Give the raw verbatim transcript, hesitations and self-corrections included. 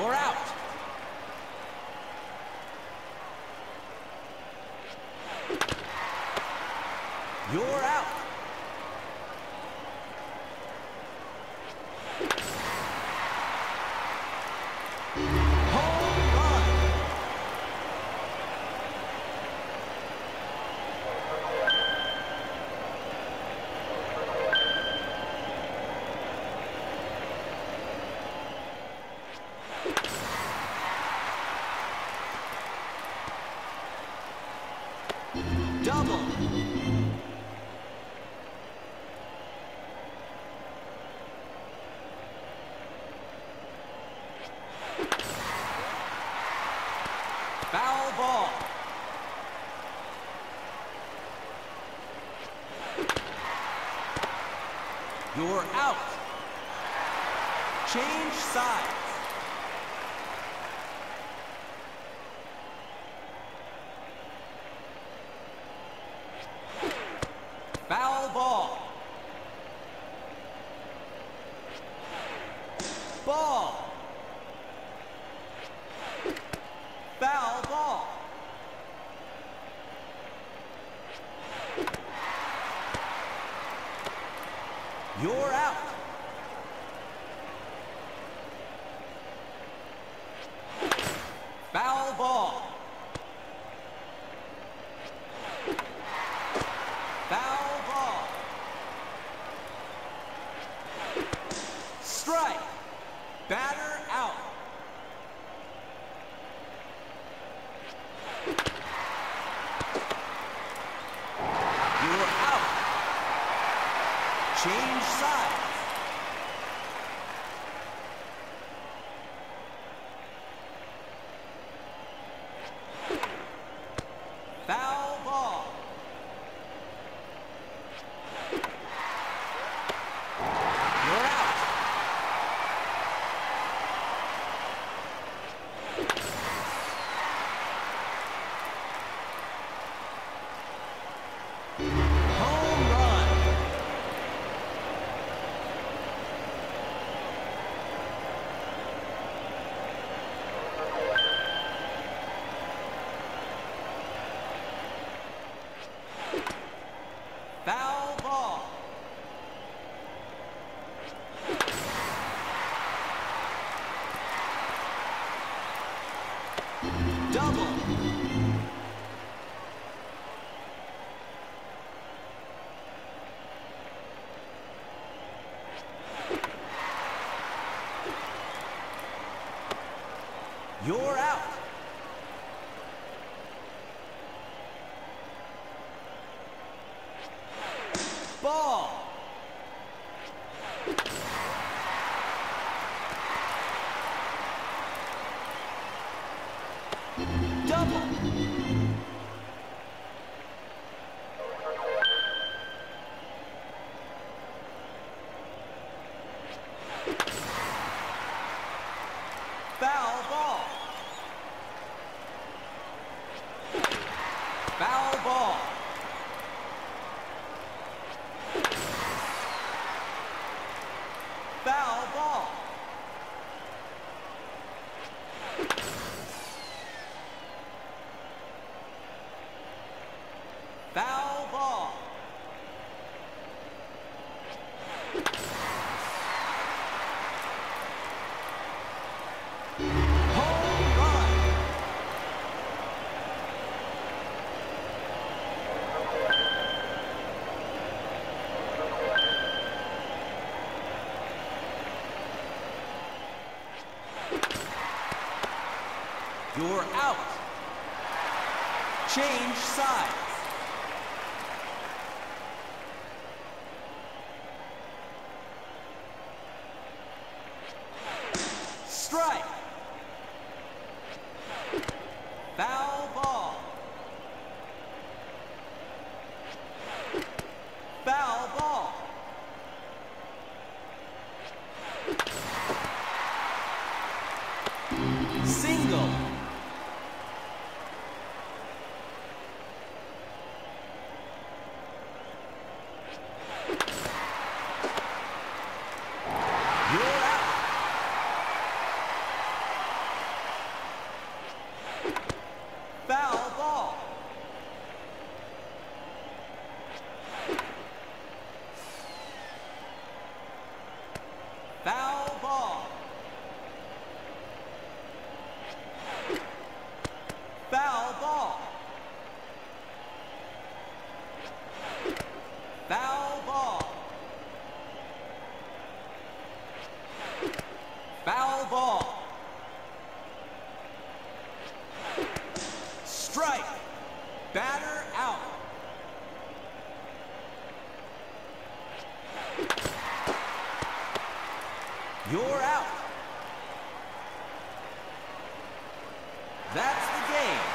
You're out. You're out. Home run. Double. Foul ball. You're out. Change sides. Foul ball. Ball. Foul ball. You're out. Foul ball. Foul ball. Strike. Batter out. You're out. Change sides. Foul ball. You're out. Home run. Foul ball. Double. You're out. Ball. Double. Foul ball. Foul ball. Foul ball. Foul ball. Home run. You're out. Change sides. Strike. Foul ball. Foul ball. Single. You're out. Foul ball. Strike. Batter out. You're out. That's the game.